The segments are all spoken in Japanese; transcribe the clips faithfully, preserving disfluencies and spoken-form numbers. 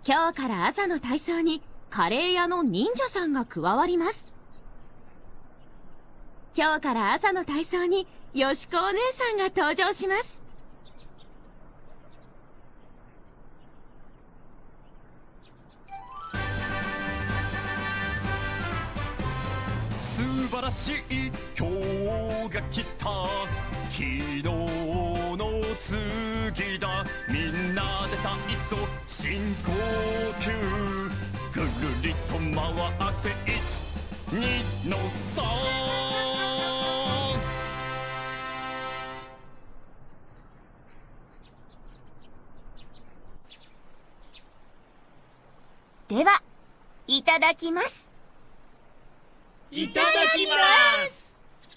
今日から朝の体操にカレー屋の忍者さんが加わります。今日から朝の体操によしこお姉さんが登場します。 素晴らしい今日が来た、昨日の次だ、みんなで体操深呼吸、ぐるりと回っていちにのさん。 では、いただきます。 いただきます。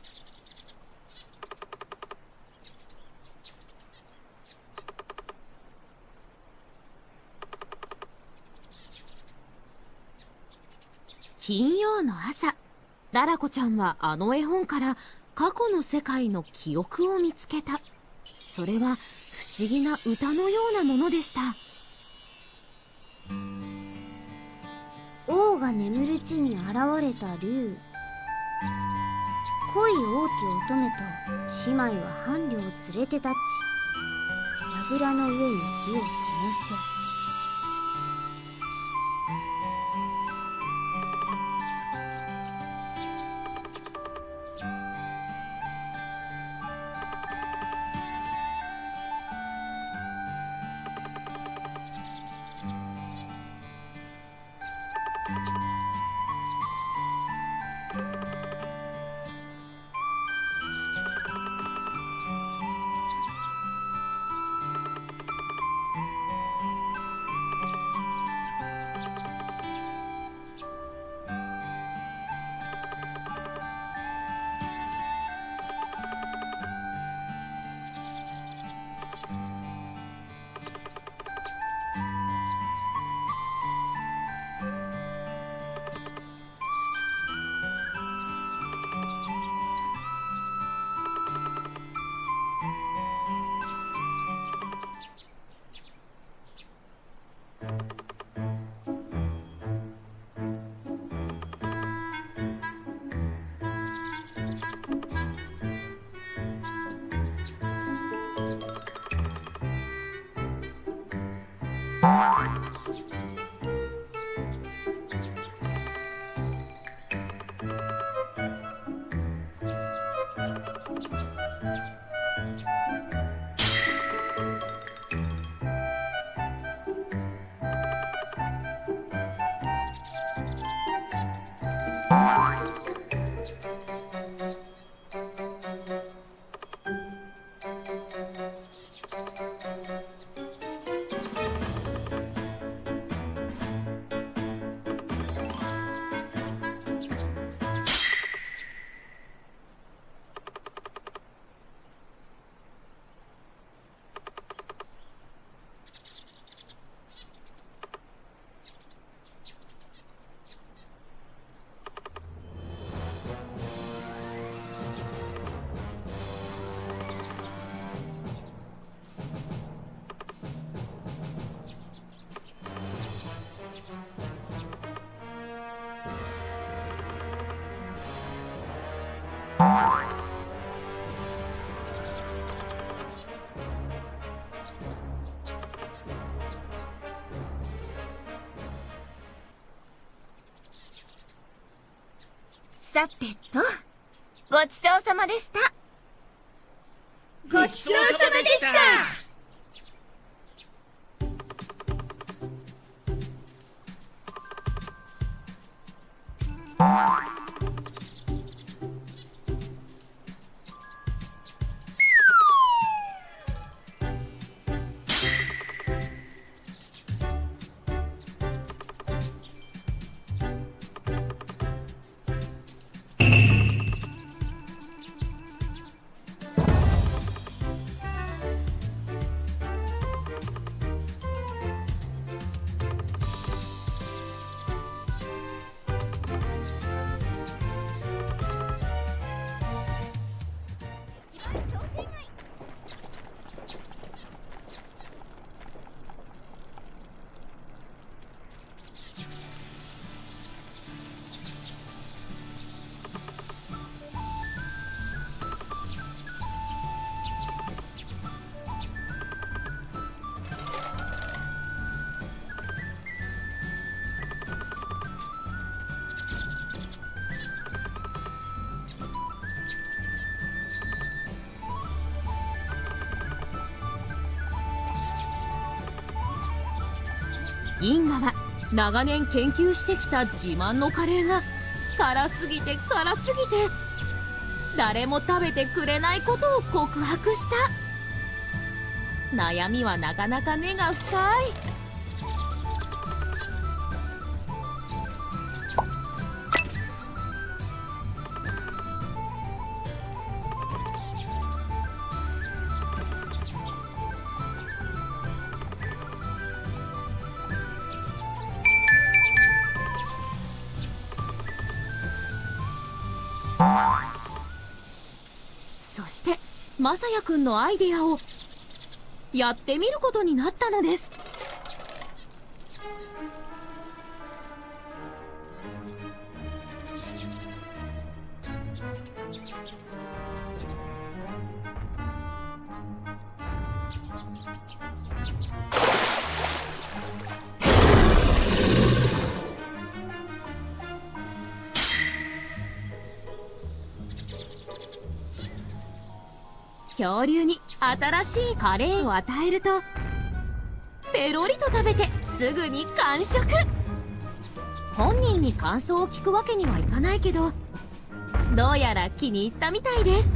金曜の朝、ララ子ちゃんはあの絵本から過去の世界の記憶を見つけた。それは不思議な歌のようなものでした。 王が眠る地に現れた竜。恋多き乙女と姉妹は伴侶を連れて立ち、櫓の上に火を灯せ。 さてと、ごちそうさまでした。 ごちそうさまでした。 銀河は長年研究してきた自慢のカレーが辛すぎて辛すぎて誰も食べてくれないことを告白した。悩みはなかなか根が深い。そしてまさやくんのアイデアをやってみることになったのです。恐竜に新しいカレーを与えるとペロリと食べてすぐに完食。本人に感想を聞くわけにはいかないけどどうやら気に入ったみたいです。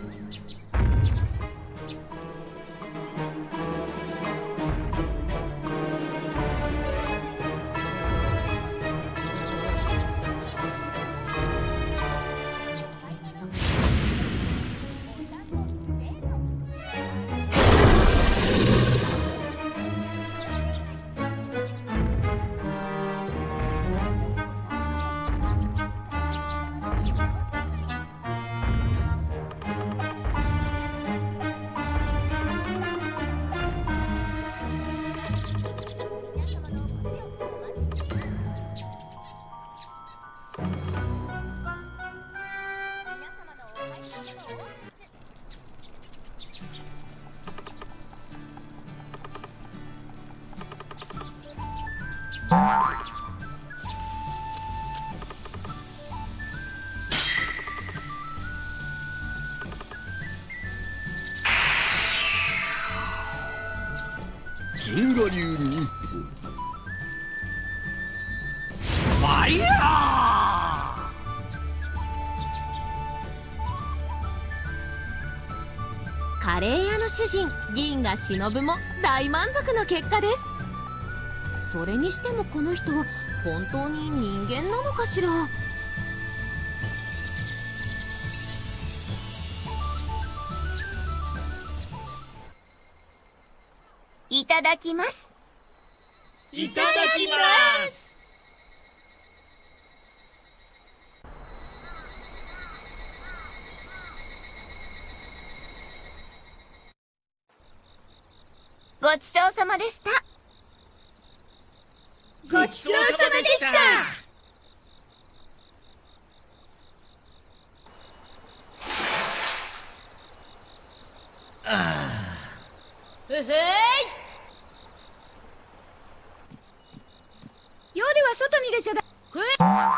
銀河流忍法ファイヤー。 カレー屋の主人銀河忍も大満足の結果です。それにしてもこの人は本当に人間なのかしら。 いただきます。 いただきます。 ごちそうさまでした。 ごちそうさまでした。 ふふーい。夜は外に出ちゃだ。ふい。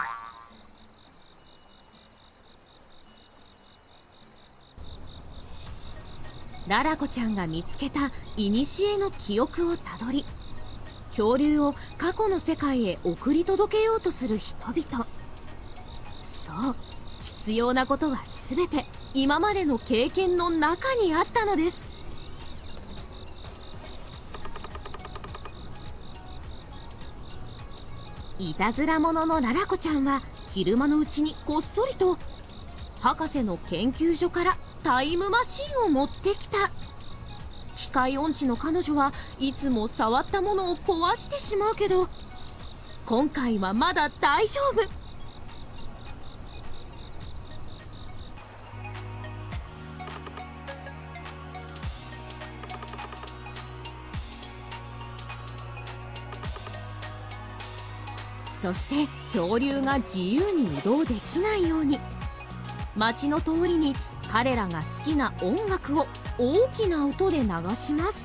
ララ子ちゃんが見つけた古の記憶をたどり恐竜を過去の世界へ送り届けようとする人々。そう、必要なことは全て今までの経験の中にあったのです。いたずら者のララ子ちゃんは昼間のうちにこっそりと博士の研究所からタイムマシンを持ってきた。機械音痴の彼女はいつも触ったものを壊してしまうけど今回はまだ大丈夫。そして恐竜が自由に移動できないように街の通りに彼らが好きな音楽を大きな音で流します。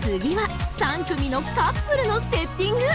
次はさん組のカップルのセッティング。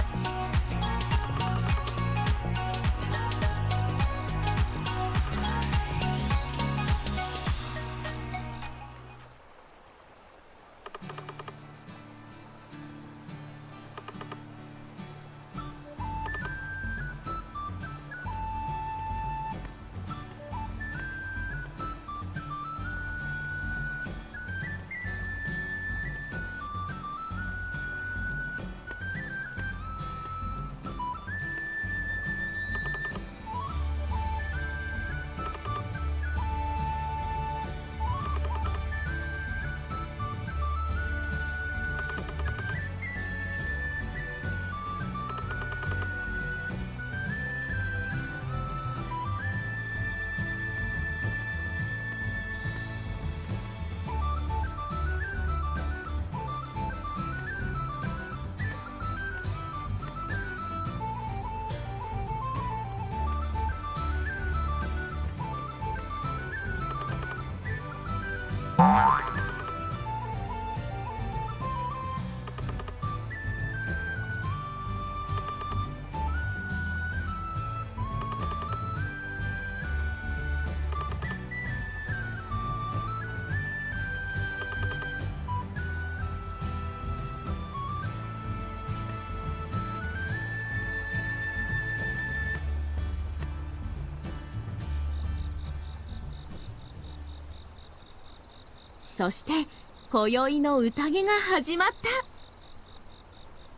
そして今宵の宴が始まった。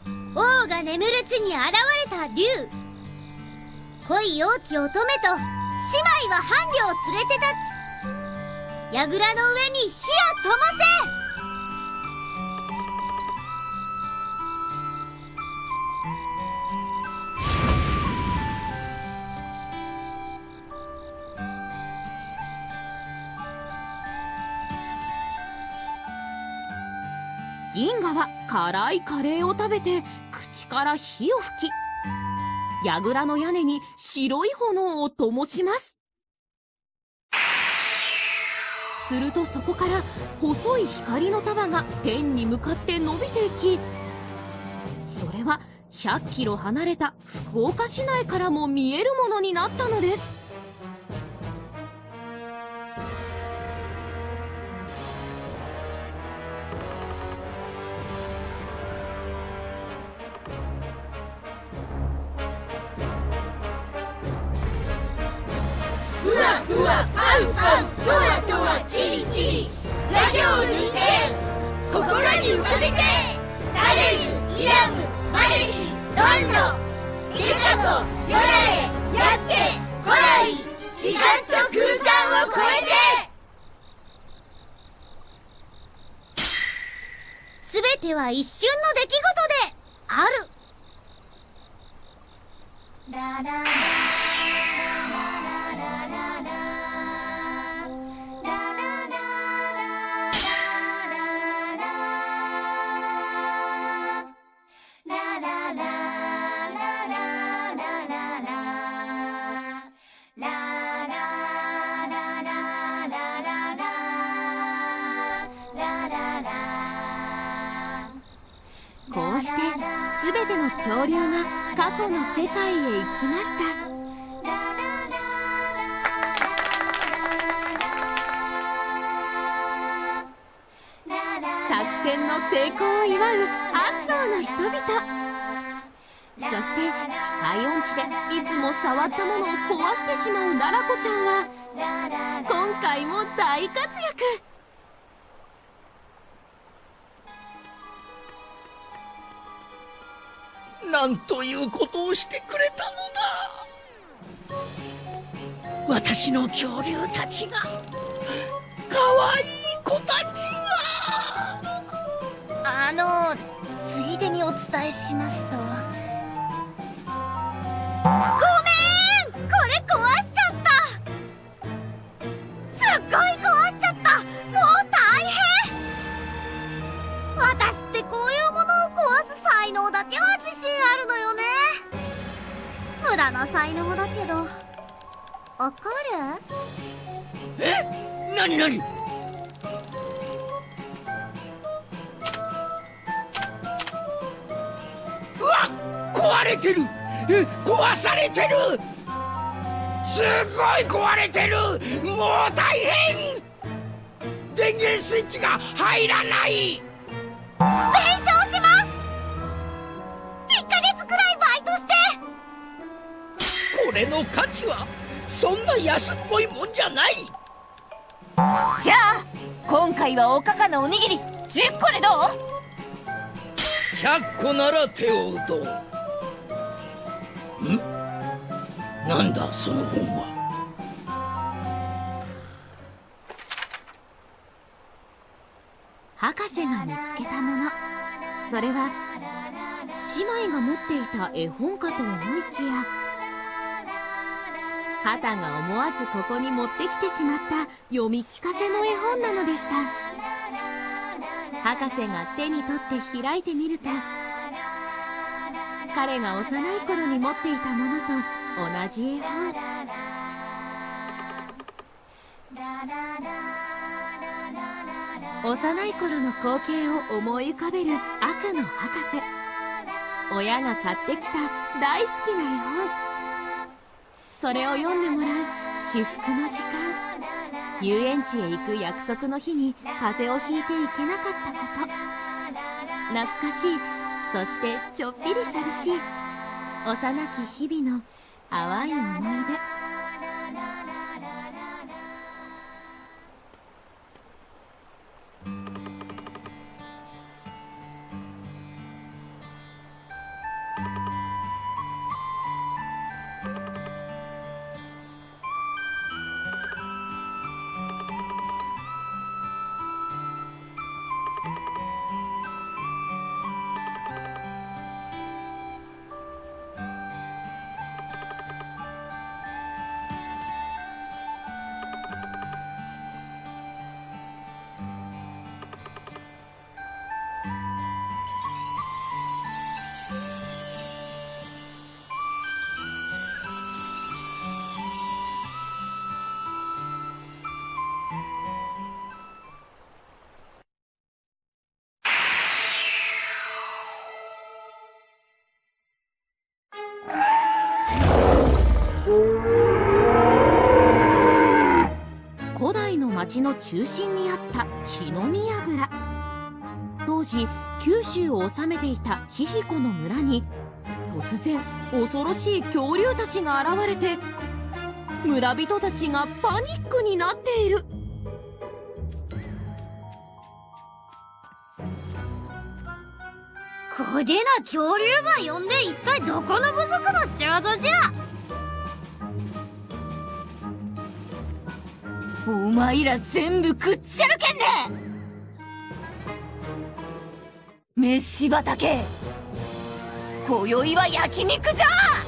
王が眠る地に現れた竜。恋多き乙女と姉妹は伴侶を連れて立ち、櫓の上に火を灯せ。 銀河は辛いカレーを食べて口から火を吹き、櫓の屋根に白い炎を灯します。するとそこから細い光の束が天に向かって伸びていき、それはひゃっキロ離れた福岡市内からも見えるものになったのです。 うわ、あうあう、ドアドア、チリチリ、ラジオを抜いて心に浮かべて、ダレル、イラム、マレシ、ロンロ、リカとヨラレ、やってこらい、時間と空間を超えて。 すべては一瞬の出来事である。ラララこうしてすべての恐竜が過去の世界へ行きました。作戦の成功を祝うアッソーの人々。そして機械音痴でいつも触ったものを壊してしまうララ子ちゃんは今回も大活躍。 なんということをしてくれたのだ。私の恐竜たちが、かわいい子たちが。 あのついでにお伝えしますと、ごめん、これ壊しちゃった。すっごい壊しちゃった。もう大変。私ってこういうものを壊す才能だけは自信あるのよね。無駄な才能だけど、わかる？ え？なになに？ 壊れてる。え壊されてる。すごい壊れてる。もう大変。電源スイッチが入らない。 弁償します。いっかげつくらいバイトして。 これの価値はそんな安っぽいもんじゃない。 じゃあ今回はおかかのおにぎりじゅっこでどう？ ひゃっこなら手を打とう。ん？なんだその本は。 博士が見つけたもの、それは姉妹が持っていた絵本かと思いきや、ハタが思わずここに持ってきてしまった読み聞かせの絵本なのでした。博士が手に取って開いてみると、彼が幼い頃に持っていたものと同じ絵本。幼い頃の光景を思い浮かべる悪の博士。親が買ってきた大好きな絵本。それを読んでもらう至福の時間。遊園地へ行く約束の日に風邪をひいて行けなかったこと。懐かしい、そしてちょっぴり寂しい幼き日々の淡い思い出。古代の町の中心にあった火の宮蔵。当時九州を治めていたヒヒコの村に突然恐ろしい恐竜たちが現れて、村人たちがパニックになっている。 こげな恐竜ば呼んで一体どこの部族の仕業じゃ。 お前ら全部食っちゃるけんね。飯畑、今宵は焼肉じゃ。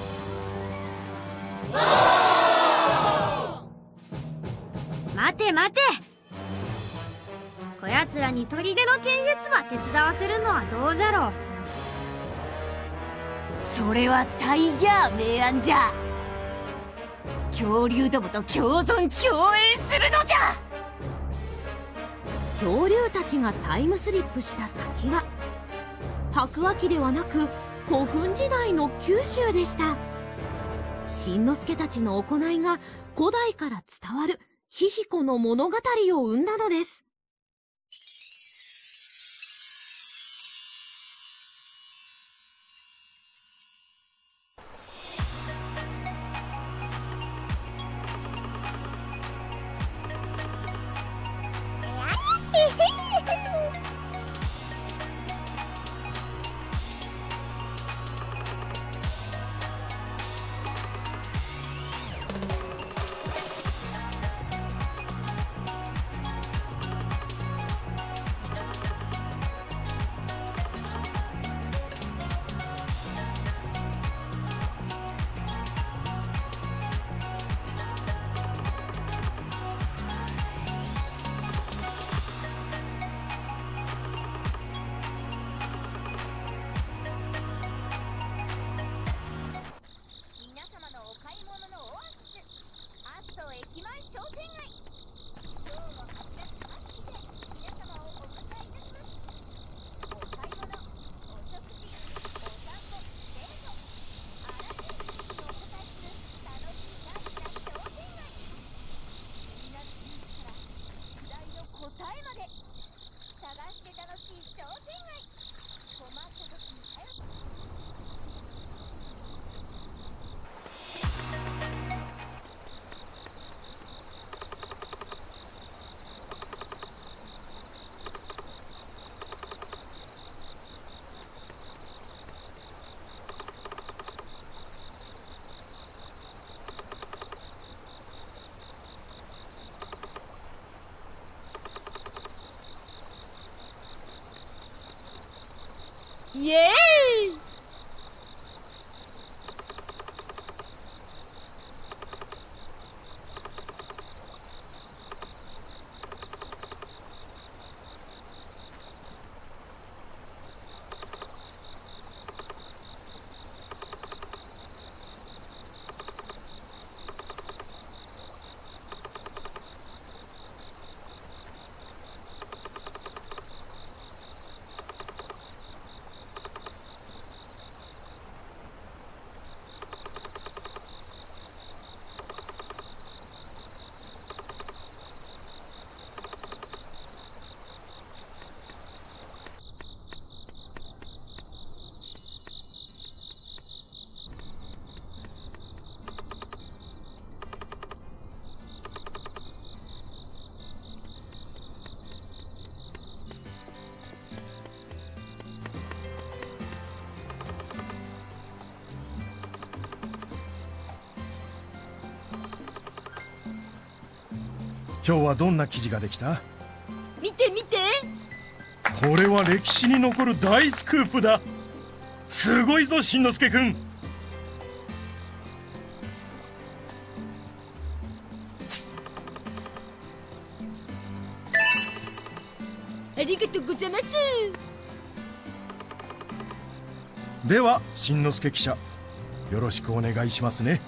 待て待て、こやつらに砦の建設ば手伝わせるのはどうじゃろう。 それは大や明暗じゃ。恐竜どもと共存共栄するのじゃ。 恐竜たちがタイムスリップした先は白亜紀ではなく古墳時代の九州でした。しんのすけたちの行いが古代から伝わるヒヒコの物語を生んだのです。 イエーイ。 今日はどんな記事ができた？ 見て見て。 これは歴史に残る大スクープだ。すごいぞしんのすけくん。 ありがとうございます。 ではしんのすけ記者、よろしくお願いしますね。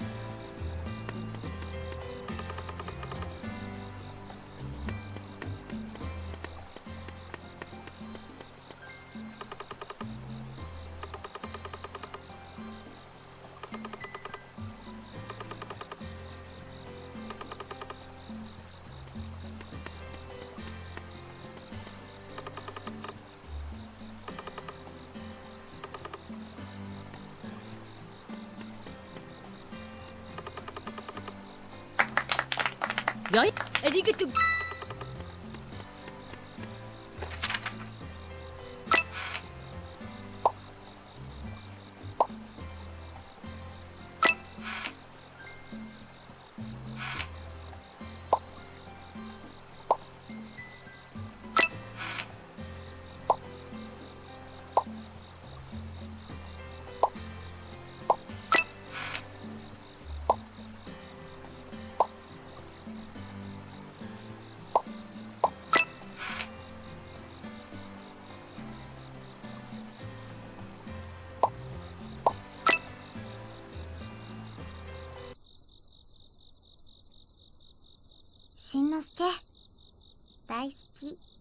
よい。 ありがとう。 しんのすけ大好き。